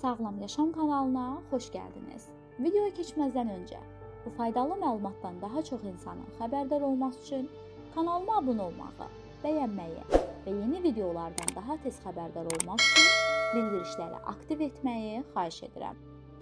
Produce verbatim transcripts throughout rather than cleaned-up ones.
Sağlam Yaşam kanalına xoş gəldiniz. Videoya keçməzdən öncə bu faydalı məlumatdan daha çox insanın xəbərdar olması üçün kanalıma abunə olmağı, bəyənməyi və yeni videolardan daha tez xəbərdar olmaq üçün bildirişləri aktiv etməyi xahiş edirəm.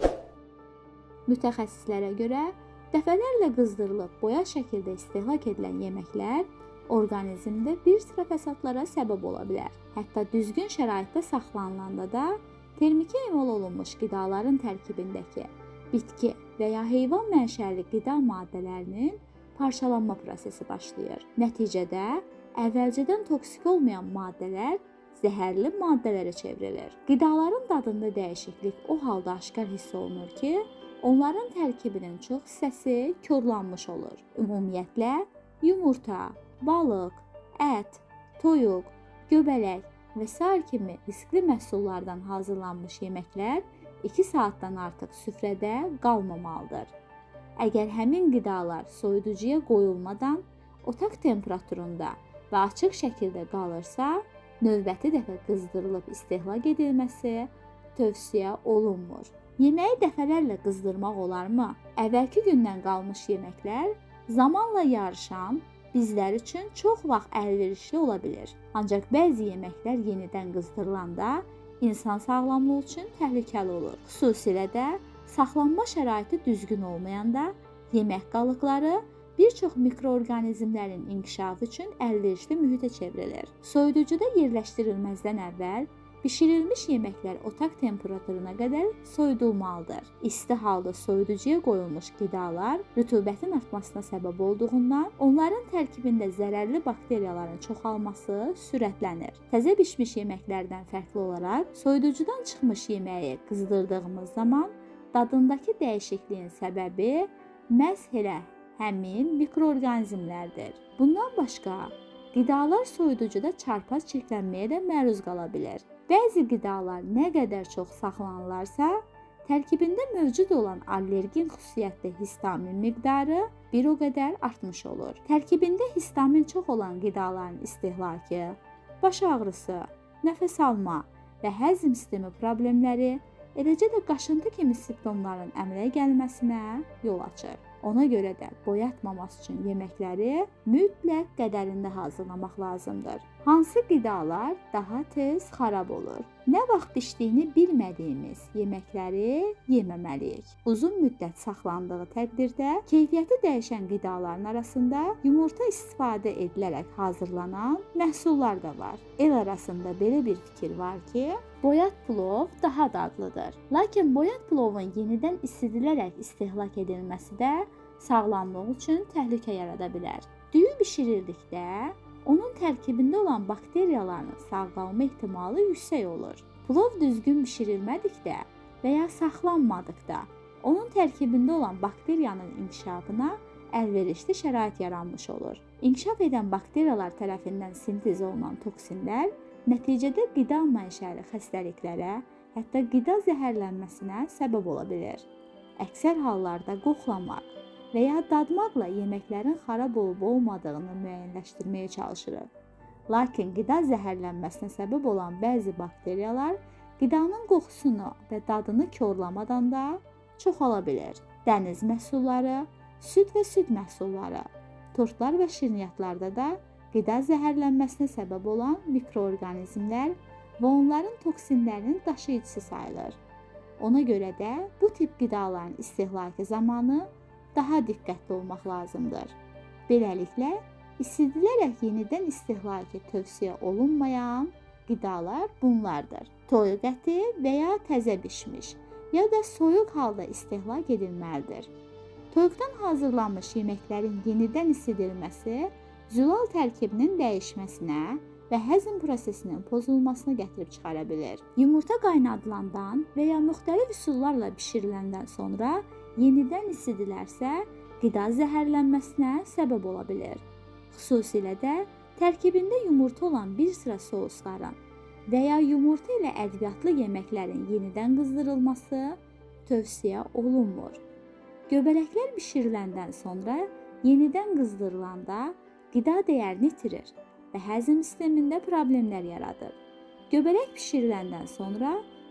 Mütəxəssislərə görə dəfələrlə qızdırılıb boya şəkildə istehlak edilən yeməklər orqanizmdə bir sıra fəsadlara səbəb ola bilər. Hətta düzgün şəraitdə saxlanılanda da termiki emal olunmuş qidaların tərkibindəki bitki və ya heyvan mənşəli qida maddələrinin parçalanma prosesi başlayır. Nəticədə əvvəlcədən toksik olmayan maddələr zəhərli maddələrə çevrilir. Qidaların dadında dəyişiklik o halda aşkar hiss olunur ki, onların tərkibinin çox hissəsi korlanmış olur. Ümumiyyətlə, yumurta, balıq, ət, toyuq, göbələk və sair kimi riskli məhsullardan hazırlanmış yeməklər iki saatdan artıq süfrədə qalmamalıdır. Əgər həmin qidalar soyuducuya qoyulmadan otaq temperaturunda və açıq şəkildə qalırsa, növbəti dəfə qızdırılıb istehlak edilməsi tövsiyə olunmur. Yeməyi dəfələrlə qızdırmaq olarmı? Əvvəlki gündən qalmış yeməklər zamanla yarışan, bizlər üçün çox vaxt əlverişli ola bilir. Ancaq bəzi yeməklər yenidən qızdırılanda insan sağlamlığı üçün təhlükəli olur. Xüsusilə də saxlanma şəraiti düzgün olmayanda yemək qalıqları bir çox mikroorqanizmlərin inkişafı üçün əlverişli mühitə çevrilir. Soyuducuda yerləşdirilməzdən əvvəl bişirilmiş yeməklər otaq temperaturuna qədər soyudulmalıdır. İsti halda soyuducuya qoyulmuş qidalar rütubətin artmasına səbəb olduğundan onların tərkibində zərərli bakteriyaların çoxalması sürətlənir. Təzə bişmiş yeməklərdən fərqli olaraq soyuducudan çıxmış yeməyi qızdırdığımız zaman dadındakı dəyişikliyin səbəbi məhz elə həmin mikroorqanizmlərdir. Bundan başqa qidalar soyuducuda çarpaz çirklənməyə də məruz qala bilər. Bəzi qidalar nə qədər çox saxlanılarsa, tərkibində mövcud olan allergin xüsusiyyətli histamin miqdarı bir o qədər artmış olur. Tərkibində histamin çox olan qidaların istehlakı, baş ağrısı, nəfəs alma və həzm sistemi problemləri, eləcə də qaşıntı kimi simptomların əmələ gəlməsinə yol açır. Ona görə də boyatmaması üçün yeməkləri mütləq qədərində hazırlamaq lazımdır. Hansı qidalar daha tez xarab olur? Nə vaxt bişdiyini bilmədiyimiz yeməkləri yeməməliyik. Uzun müddət saxlandığı təqdirdə keyfiyyəti dəyişən qidaların arasında yumurta istifadə edilərək hazırlanan məhsullar da var. El arasında belə bir fikir var ki, boyat plov daha dadlıdır. Lakin boyat plovun yenidən isidilərək istehlak edilməsi də sağlamlıq üçün təhlükə yarada bilər. Düyü bişirildikdə onun tərkibində olan bakteriyaların sağ qalma ehtimalı yüksək olur. Plov düzgün bişirilmədikdə və ya saxlanmadıqda onun tərkibində olan bakteriyanın inkişafına əlverişli şərait yaranmış olur. İnkişaf edən bakteriyalar tərəfindən sintez olunan toksinlər nəticədə qida mənşəli xəstəliklərə, hətta qida zəhərlənməsinə səbəb ola bilər. Əksər hallarda qoxlamaq və ya dadmaqla yeməklərin xarab olub olmadığını müəyyənləşdirməyə çalışırıq. Lakin qida zəhərlənməsinə səbəb olan bəzi bakteriyalar qidanın qoxusunu və dadını korlamadan da çoxala bilər. Dəniz məhsulları, süd və süd məhsulları, tortlar və şirniyyatlarda da qida zəhərlənməsinə səbəb olan mikroorqanizmlər və onların toksinlərinin daşıyıcısı sayılır. Ona görə də bu tip qidaların istehlakı zamanı daha diqqətli olmaq lazımdır. Beləliklə, isidilərək yenidən istehlakı tövsiyə olunmayan qidalar bunlardır. Toyuq əti və ya təzə bişmiş ya da soyuq halda istehlak edilməlidir. Toyuqdan hazırlanmış yeməklərin yenidən isidilməsi zülal tərkibinin dəyişməsinə və həzm prosesinin pozulmasına gətirib çıxara bilər. Yumurta qaynadılandan və ya müxtəlif üsullarla bişiriləndən sonra yenidən isidilərsə, qida zəhərlənməsinə səbəb ola bilər. Xüsusilə də tərkibində yumurta olan bir sıra sosların və ya yumurta ilə ədviyyatlı yeməklərin yenidən qızdırılması tövsiyə olunmur. Göbələklər bişiriləndən sonra yenidən qızdırılanda qida dəyərini itirir və həzm sistemində problemlər yaradır. Göbələk bişiriləndən sonra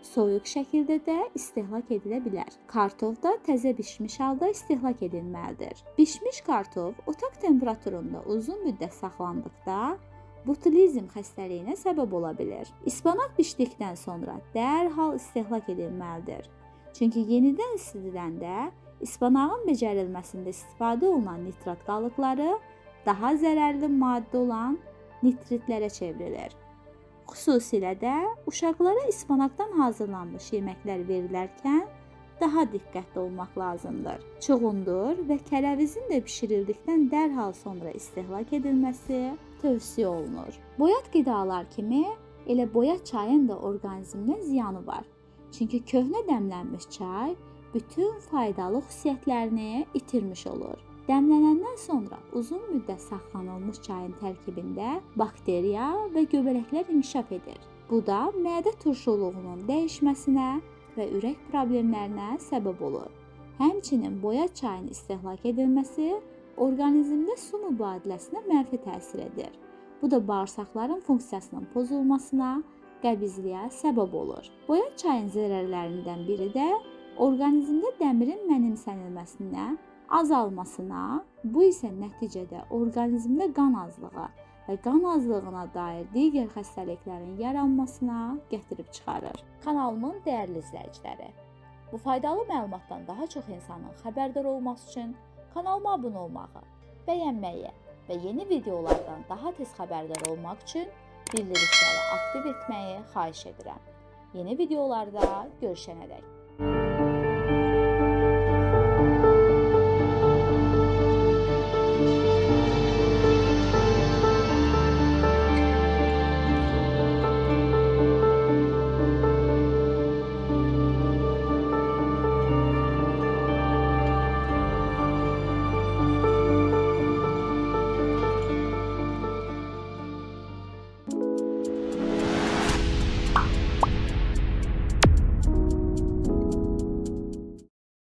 soyuq şəkildə də istehlak edilə bilər. Kartof da təzə bişmiş halda istehlak edilməlidir. Bişmiş kartof otaq temperaturunda uzun müddət saxlandıqda botulizm xəstəliyinə səbəb ola bilər. İspanaq bişdikdən sonra dərhal istehlak edilməlidir. Çünki yenidən isidiləndə ispanağın becərilməsində istifadə olunan nitrat qalıqları daha zərərli maddə olan nitritlərə çevrilir. Xüsusilə də uşaqlara ispanaqdan hazırlanmış yeməklər verilərkən daha diqqətli olmaq lazımdır. Çuğundur və kərəvizin də bişirildikdən dərhal sonra istehlak edilməsi tövsiyə olunur. Boyat qidalar kimi elə boyat çayın da orqanizminə ziyanı var. Çünki köhnə dəmlənmiş çay bütün faydalı xüsusiyyətlərini itirmiş olur. Dəmlənəndən sonra uzun müddət saxlanılmış çayın tərkibində bakteriya və göbələklər inkişaf edir. Bu da mədə turşuluğunun dəyişməsinə və ürək problemlərinə səbəb olur. Həmçinin boyat çayının istehlak edilməsi orqanizmdə su mübadiləsinə mənfi təsir edir. Bu da bağırsaqların funksiyasının pozulmasına, qəbizliyə səbəb olur. Boyat çayın zərərlərindən biri də orqanizmdə dəmirin mənimsənilməsinə, azalmasına, bu isə nəticədə orqanizmdə qan azlığı və qan azlığına dair digər xəstəliklərin yaranmasına gətirib çıxarır. Kanalımın dəyərli izləyiciləri, bu faydalı məlumatdan daha çox insanın xəbərdar olması üçün kanalıma abunə olmağı, bəyənməyi və yeni videolardan daha tez xəbərdar olmaq üçün bildirişləri aktiv etməyi xahiş edirəm. Yeni videolarda görüşənədək.